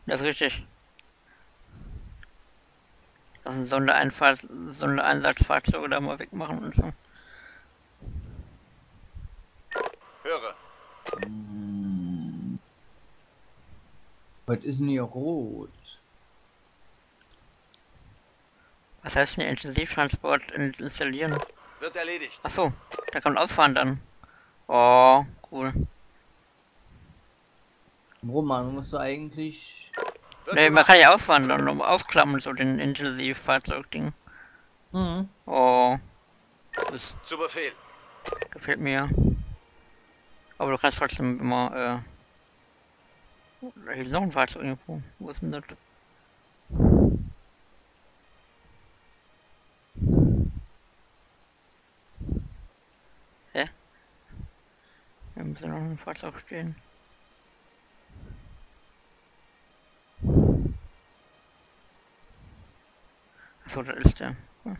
Das ist richtig. Das sind Sondereinsatzfahrzeuge da mal wegmachen und so. Höre. Was ist denn hier rot? Was heißt denn Intensivtransport installieren? Wird erledigt. Achso, da kann man ausfahren dann. Oh, cool. Roman, musst du eigentlich... Ne, man kann ja ausfahren dann, um ausklappen, so den Intensivfahrzeugding. Mhm. Oh, das Zu Befehl. gefällt mir. Aber du kannst trotzdem immer, da ist noch ein Fahrzeug irgendwo. Wo ist denn das? Hä? Hier muss noch ein Fahrzeug stehen. Achso, das ist der. Hm.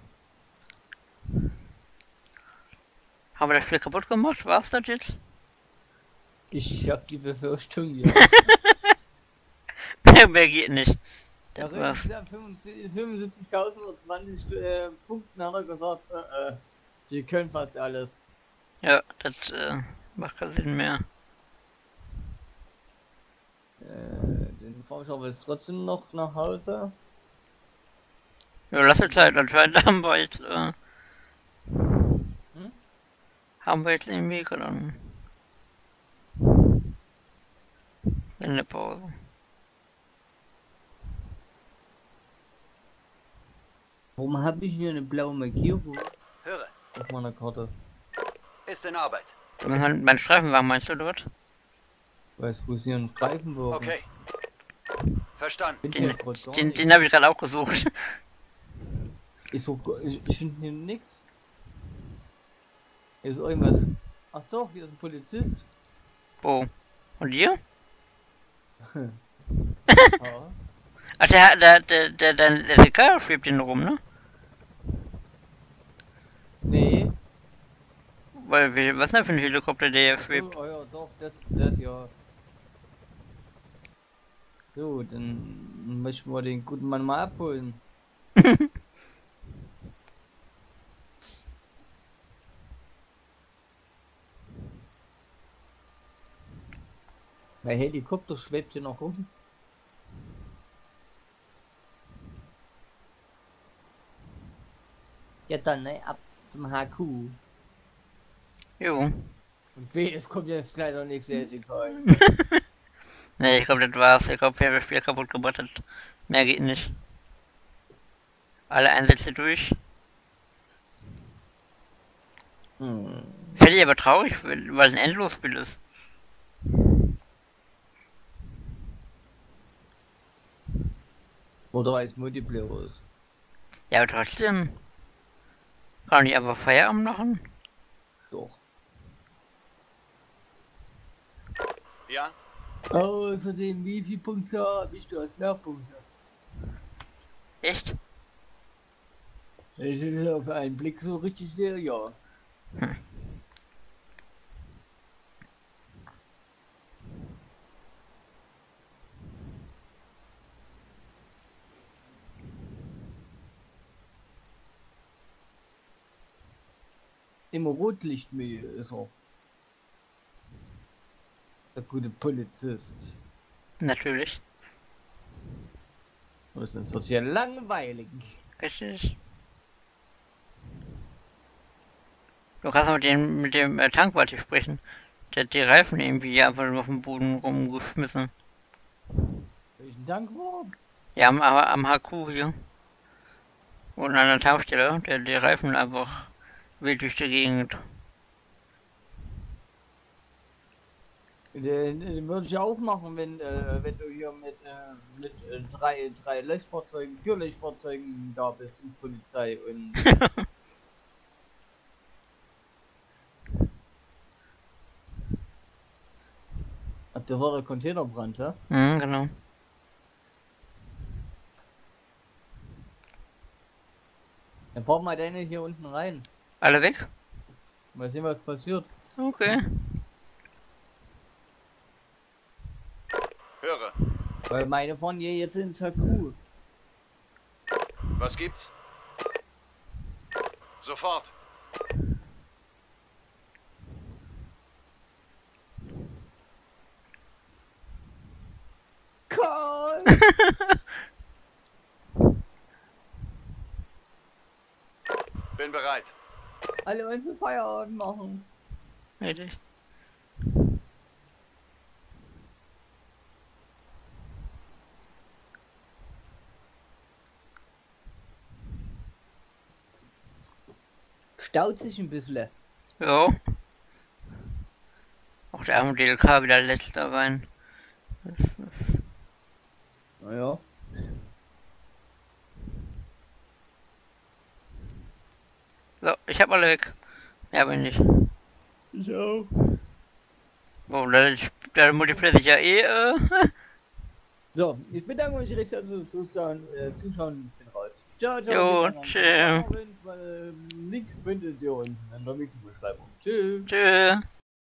Haben wir das Spiel kaputt gemacht? War's das jetzt? Ich hab die Befürchtung, ja. Mehr geht nicht. Ja, Das war's. 75.000 oder 20 Punkten hat er gesagt, die können fast alles. Ja, das macht keinen Sinn mehr. Den fahre ich aber jetzt trotzdem noch nach Hause. Ja, lass dir Zeit. Anscheinend haben wir jetzt, haben wir jetzt irgendwie gerade eine Pause. Warum habe ich hier eine blaue Markierung Höre. auf meiner Karte? Ist in Arbeit. Mein Streifenwagen meinst du dort? Weiß, wo ist hier ein Streifenwagen? Okay. Verstanden. Den habe ich gerade auch gesucht. Ich finde hier nix. Hier ist irgendwas. Ach doch, hier ist ein Polizist. Wo? Und hier? Ja. Ach, der Rekal schwebt den rum, ne? Nee. Weil, was ist denn für ein Helikopter, der hier schwebt? So, oh ja, doch, das ja. So, dann möchten wir den guten Mann mal abholen. Der Helikopter schwebt hier noch rum. Ja dann, ne, ab zum HQ. Jo. Und weh, es kommt jetzt leider nichts, ist egal. Ne, ich glaube, das war's. Ich glaube, wir haben das Spiel kaputt gemacht. Mehr geht nicht. Alle Einsätze durch. Fände ich aber traurig, weil es ein Endlosspiel ist. Oder als Multiplayer ist. Ja, aber trotzdem. Kann ich einfach Feierabend machen? Doch. Ja? Außerdem, wie viel Punkte habe ich? Du hast mehr Punkte. Echt? Wenn ich das auf einen Blick so richtig sehe, ja. Immer Rotlichtmühe ist er. Der gute Polizist. Natürlich. Das ist sonst ja langweilig. Richtig. Du kannst mit dem Tankwart hier sprechen. Der hat die Reifen irgendwie einfach nur auf dem Boden rumgeschmissen. Welchen Dankwort? Ja, am HQ hier. Und an der Tankstelle, der die Reifen einfach wild durch die Gegend. Den würde ich auch machen, wenn du hier mit drei Löschfahrzeugen, 4 Löschfahrzeugen da bist und Polizei und der war der Containerbrand, ja? Mhm, genau. Dann fahren wir deine hier unten rein. Alle weg? Mal sehen, was passiert. Okay. Höre. Weil meine von hier jetzt ins Haku. Was gibt's? Sofort. Karl! Bin bereit. Alle wollen für Feierabend machen. Richtig. Staut sich ein bisschen. Jo. Auch der arme DLK wieder letzter rein. Das. Naja. So, ich hab alle weg. Ja, bin ich. Ich auch. Oh, der Multiplayer sich ja So, ich bedanke mich recht herzlich fürs Zuschauen. Ich bin raus. Ciao, ciao. Jo, Wir tschö. sehen uns. Link findet ihr unten in der Videobeschreibung. Tschüss. Tschö.